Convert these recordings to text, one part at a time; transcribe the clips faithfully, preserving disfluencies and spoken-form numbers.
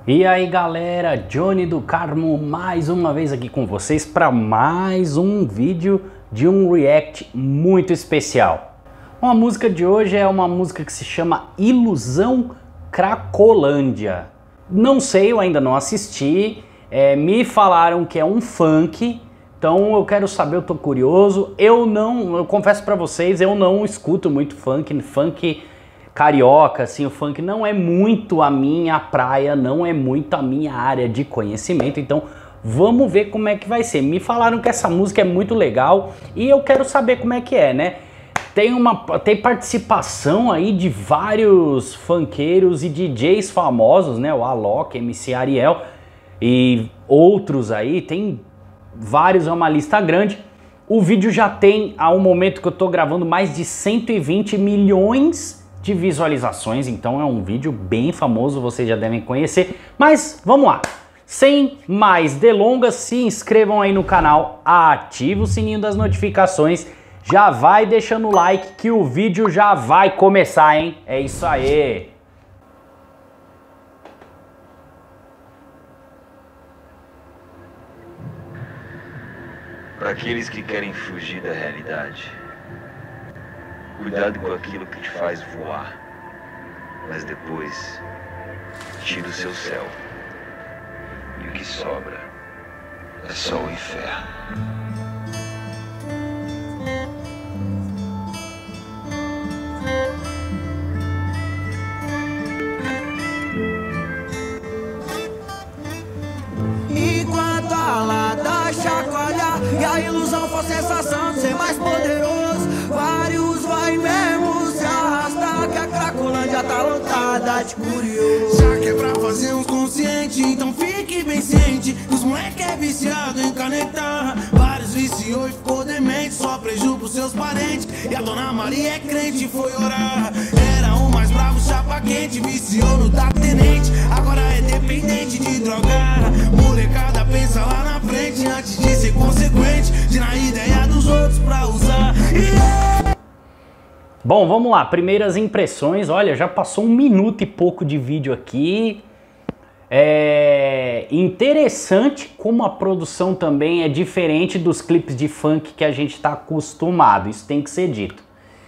E aí galera, Johnny do Carmo mais uma vez aqui com vocês para mais um vídeo de um react muito especial. A música de hoje é uma música que se chama Ilusão Cracolândia. Não sei, eu ainda não assisti, é, me falaram que é um funk, então eu quero saber, eu tô curioso. Eu não, eu confesso para vocês, eu não escuto muito funk, funk carioca, assim, o funk não é muito a minha praia, não é muito a minha área de conhecimento, então vamos ver como é que vai ser. Me falaram que essa música é muito legal e eu quero saber como é que é, né? Tem, uma, tem participação aí de vários funkeiros e D Js famosos, né? O Alok, M C Ariel e outros aí, tem vários, é uma lista grande. O vídeo já tem, ao momento que eu tô gravando, mais de cento e vinte milhões de visualizações, então é um vídeo bem famoso, vocês já devem conhecer. Mas vamos lá, sem mais delongas, se inscrevam aí no canal, ative o sininho das notificações, já vai deixando o like que o vídeo já vai começar, hein? É isso aí! Para aqueles que querem fugir da realidade, cuidado com aquilo que te faz voar, mas depois tira o seu céu e o que sobra é só o inferno. Enquanto a lada chacoalha e a ilusão for sensação de ser mais poderoso, vários vai mesmo se arrastar, que a Cracolândia tá lotada de curioso. Já que é pra fazer um consciente, então fique bem ciente, os moleque é viciado em canetar. Vários viciou e ficou demente, só prejuízo pros seus parentes. E a dona Maria é crente e foi orar. Era o mais bravo, chapa quente, viciou no da tenente, agora é dependente de drogar. Molecada pensa lá na frente antes de ser consequente, de na ideia dos outros pra usar. Yeah! Bom, vamos lá, primeiras impressões. Olha, já passou um minuto e pouco de vídeo aqui. É interessante como a produção também é diferente dos clipes de funk que a gente está acostumado, isso tem que ser dito.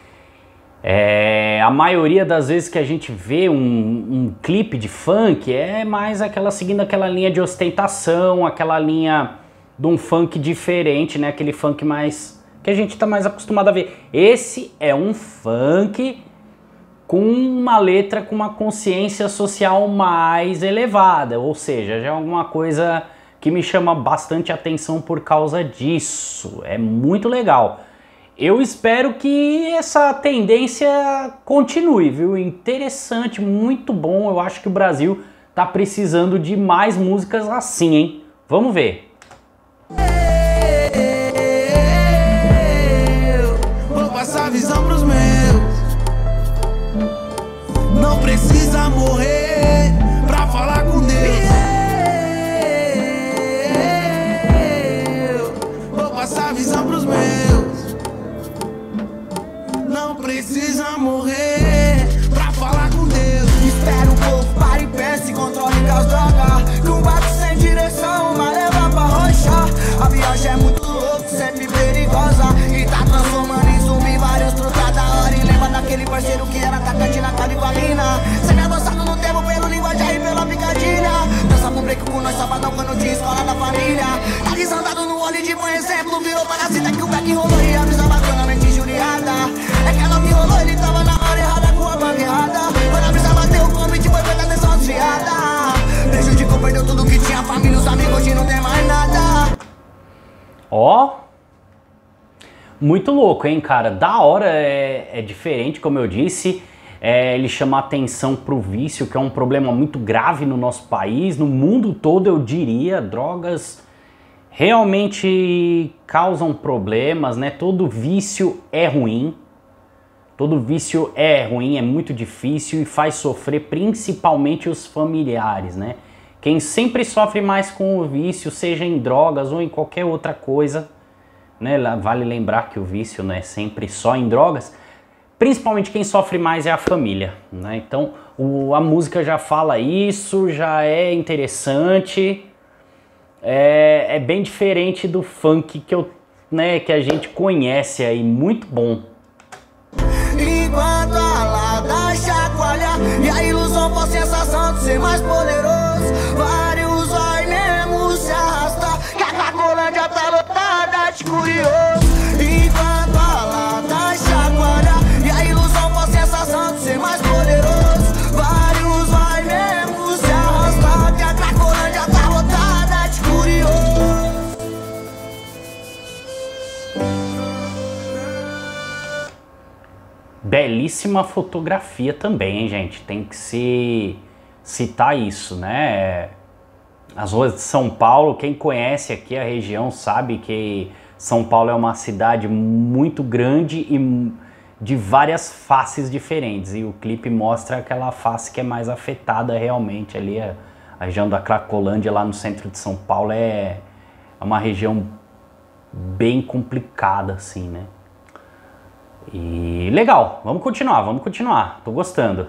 É, a maioria das vezes que a gente vê um, um clipe de funk é mais aquela seguindo aquela linha de ostentação, aquela linha de um funk diferente, né? Aquele funk mais que a gente está mais acostumado a ver. Esse é um funk com uma letra com uma consciência social mais elevada, ou seja, já é alguma coisa que me chama bastante atenção por causa disso. É muito legal. Eu espero que essa tendência continue, viu? Interessante, muito bom. Eu acho que o Brasil tá precisando de mais músicas assim, hein? Vamos ver. Eu vou passar a visão pros meus. Não precisa morrer pra falar com Deus. Eu vou passar a visão pros meus. Não precisa morrer pra falar com Deus. Espera um pouco, para e pensa e controle as drogas. Num barco sem direção, uma leva pra rochar. A viagem é muito louca, sempre perigosa, e tá transformando em zumbi vários truques da hora. E lembra daquele parceiro que era atacante na California, sempre avançado no tempo pelo linguajar e pela picadilha. Dança pro break com nós sabadão quando tinha escola da família. Tá desandado no olho de bom exemplo, virou parasita que o back rolou e a brisa bacanamente injuriada. É que ela me rolou, ele tava na hora errada com a banda errada. Quando a brisa bateu, o convite foi feita atenção desviada. Prejudicou, perdeu tudo que tinha, família, os amigos, hoje não tem mais nada. Ó, muito louco, hein, cara? Da hora, é, é diferente, como eu disse. É, ele chama atenção pro vício, que é um problema muito grave no nosso país, no mundo todo, eu diria. Drogas realmente causam problemas, né? Todo vício é ruim. Todo vício é ruim, é muito difícil e faz sofrer principalmente os familiares, né? Quem sempre sofre mais com o vício, seja em drogas ou em qualquer outra coisa, né? Vale lembrar que o vício não é sempre só em drogas. principalmente quem sofre mais é a família, né? Então o, a música já fala isso, já é interessante, é, é bem diferente do funk que, eu, né, que a gente conhece aí, muito bom. Enquanto a lata chacoalha e a ilusão for a sensação de ser mais poderoso, vários vai mesmo se arrastar, que a Cracolândia tá lotada de curioso. Enquanto a lata chacoalha e a ilusão for a sensação de ser mais poderoso, vários vai mesmo se arrastar, que a Cracolândia tá lotada de curioso. Belíssima fotografia também, hein, gente? Tem que se citar isso, né? As ruas de São Paulo, quem conhece aqui a região sabe que São Paulo é uma cidade muito grande e de várias faces diferentes. E o clipe mostra aquela face que é mais afetada realmente ali. A, a região da Cracolândia, lá no centro de São Paulo, é, é uma região bem complicada, assim, né? E legal, vamos continuar, vamos continuar, tô gostando.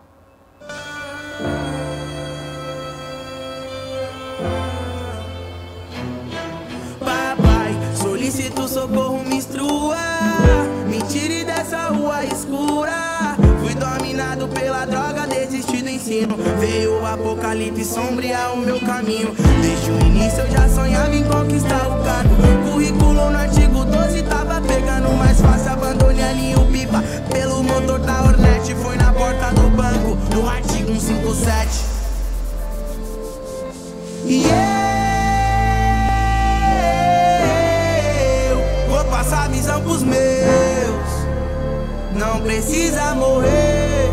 Papai, solicito socorro, me instrua, me tire dessa rua escura. Fui dominado pela droga, desisti do ensino. Veio o apocalipse sombrear o meu caminho. Desde o início eu já sonhava em conquistar o cargo. Currículo no artigo doze tava pegando mais fácil. Abandonei ali o pipa pelo motor da Hornet. Foi na porta do banco, no artigo cento e cinquenta e sete. E eu vou passar a visão pros meus. Não precisa morrer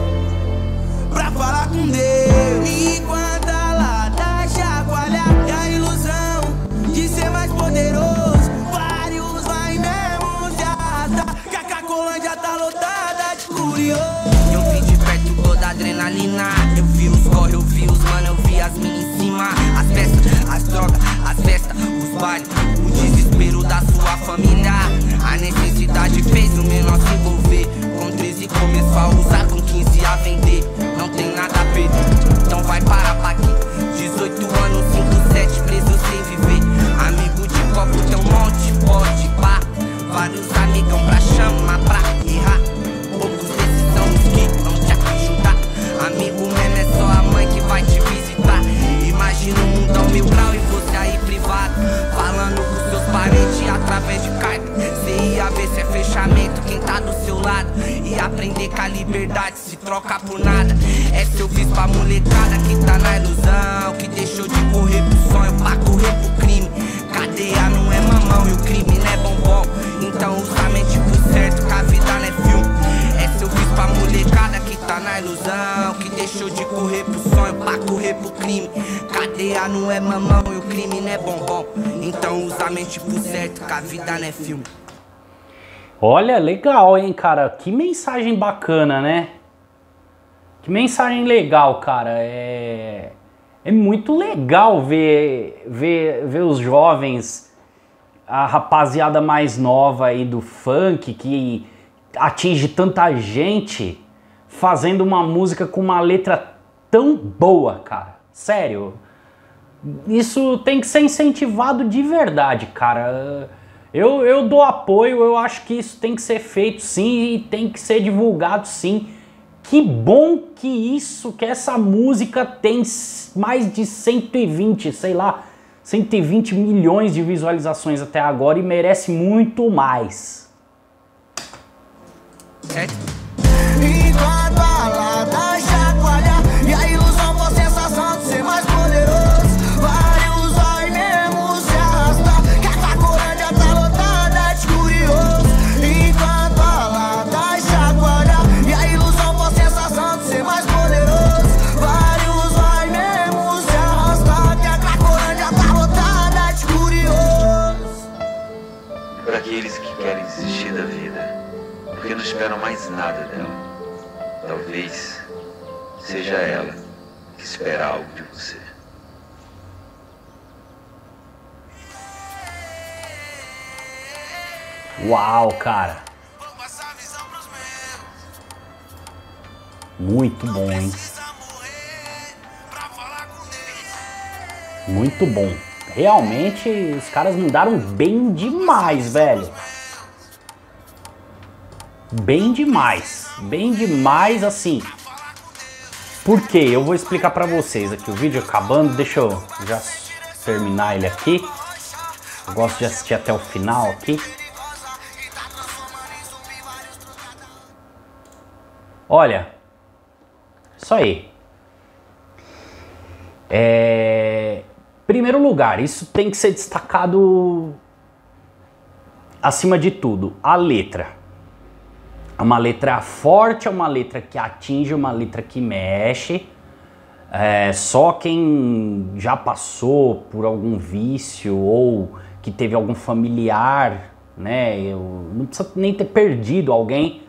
pra falar com Deus. Enquanto a lata chacoalha e a ilusão de ser mais poderoso, vários vai mesmo se arrastar, que a Cracolândia tá lotada de curioso. Eu vi de perto toda a adrenalina. Eu vi os corre, eu vi os mano, eu vi as minas em cima. As festas, as drogas, as festas, os bailes, o desespero da sua família. A necessidade fez o menor se envolver. Com treze começou a usar, com quinze a vender. Não tem nada a perder, então vai parar pra aqui. Dezoito anos, cinco, sete, preso sem viver. Amigo de copo tem um monte, pode pá. Vários amigão pra chamar, pra errar. Poucos desses são os que vão te ajudar. Amigo mesmo é só a mãe que vai te visitar. Imagina um mundão mil grau e você aí privado, falando com seus parentes através de carta. Cê ia ver se é fechamento quem tá do seu lado. E aprender que a liberdade se troca por nada. É seu vício pra molecada que tá na ilusão, que deixou de correr pro sonho pra correr pro crime. Cadeia não é mamão e o crime não é bombom. Então usa a mente pro certo, que a vida não é filme. É seu vício pra molecada que tá na ilusão, que deixou de correr pro sonho pra correr pro crime. Cadeia não é mamão e o crime não é bombom. Então usa a mente pro certo, que a vida não é filme. Olha, legal, hein, cara? Que mensagem bacana, né? Que mensagem legal, cara. É, é muito legal ver, ver, ver os jovens, a rapaziada mais nova aí do funk, que atinge tanta gente, fazendo uma música com uma letra tão boa, cara. Sério. Isso tem que ser incentivado de verdade, cara. Eu, eu dou apoio, eu acho que isso tem que ser feito sim e tem que ser divulgado sim. Que bom que isso, que essa música tem mais de cento e vinte, sei lá, cento e vinte milhões de visualizações até agora e merece muito mais. É. Enquanto a lata chacoalha e a ilusão for a sensação de ser mais poderoso, vários vai mesmo se arrastar, que a Cracolândia tá lotada de curioso. Enquanto a lata chacoalha e a ilusão for a sensação de ser mais poderoso, vários vai mesmo se arrastar, que a Cracolândia tá lotada de curioso. Para aqueles que querem desistir da vida, porque não esperam mais nada dela. Talvez seja ela que espera algo de você. Uau, cara. Vou passar a visão pros meus. Muito bom, hein? Muito bom. Realmente, os caras mandaram bem demais, velho. Bem demais. Bem demais, assim. Por quê? Eu vou explicar pra vocês aqui. O vídeo acabando. Deixa eu já terminar ele aqui. Eu gosto de assistir até o final aqui. Olha. Isso aí. É... Primeiro lugar, isso tem que ser destacado acima de tudo, a letra. É uma letra forte, é uma letra que atinge, uma letra que mexe. É, só quem já passou por algum vício ou que teve algum familiar, né? Eu, não precisa nem ter perdido alguém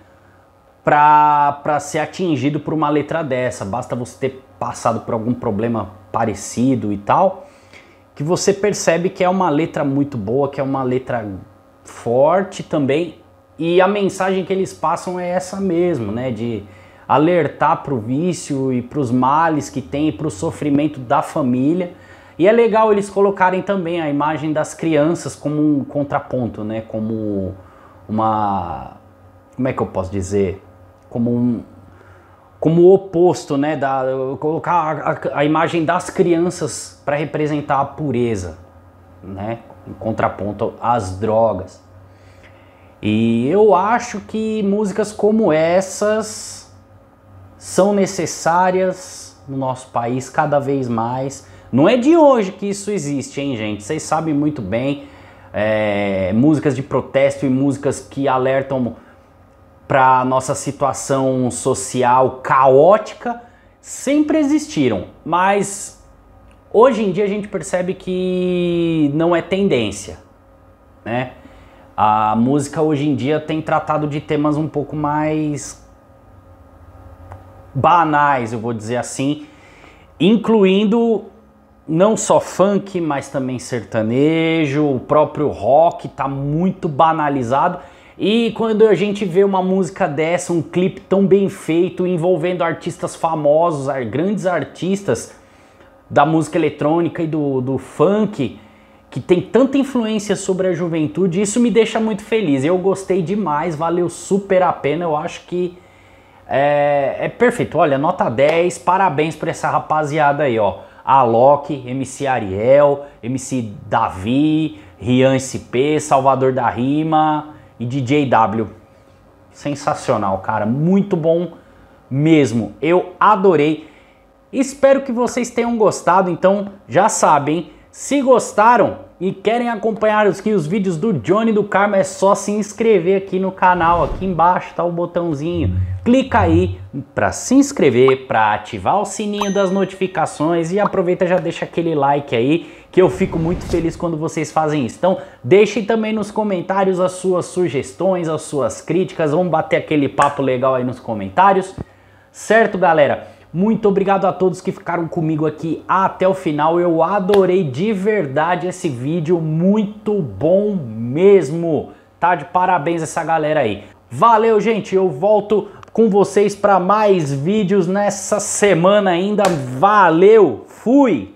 para ser atingido por uma letra dessa. Basta você ter passado por algum problema parecido e tal, que você percebe que é uma letra muito boa, que é uma letra forte também, e a mensagem que eles passam é essa mesmo, né, de alertar para o vício e para os males que tem, para o sofrimento da família. E é legal eles colocarem também a imagem das crianças como um contraponto, né, como uma, como é que eu posso dizer, como um como o oposto, né, da, colocar a, a, a imagem das crianças para representar a pureza, né, em contraponto às drogas. E eu acho que músicas como essas são necessárias no nosso país cada vez mais. Não é de hoje que isso existe, hein, gente? Vocês sabem muito bem, é, músicas de protesto e músicas que alertam para nossa situação social caótica sempre existiram, mas hoje em dia a gente percebe que não é tendência, né? A música hoje em dia tem tratado de temas um pouco mais banais, eu vou dizer assim, incluindo não só funk, mas também sertanejo, o próprio rock está muito banalizado. E quando a gente vê uma música dessa, um clipe tão bem feito, envolvendo artistas famosos, grandes artistas da música eletrônica e do, do funk, que tem tanta influência sobre a juventude, isso me deixa muito feliz. Eu gostei demais, valeu super a pena, eu acho que é, é perfeito. Olha, nota dez, parabéns pra essa rapaziada aí, ó. Alok, M C Ariel, M C Davi, Rian S P, Salvador da Rima e D J W. Sensacional, cara, muito bom mesmo, eu adorei. Espero que vocês tenham gostado, então já sabem, se gostaram e querem acompanhar os, os vídeos do Johnny do Carmo, é só se inscrever aqui no canal, aqui embaixo tá o botãozinho, clica aí para se inscrever, para ativar o sininho das notificações e aproveita e já deixa aquele like aí, que eu fico muito feliz quando vocês fazem isso. Então deixem também nos comentários as suas sugestões, as suas críticas, vamos bater aquele papo legal aí nos comentários, certo, galera? Muito obrigado a todos que ficaram comigo aqui até o final, eu adorei de verdade esse vídeo, muito bom mesmo, tá? De parabéns essa galera aí. Valeu, gente, eu volto com vocês para mais vídeos nessa semana ainda, valeu, fui!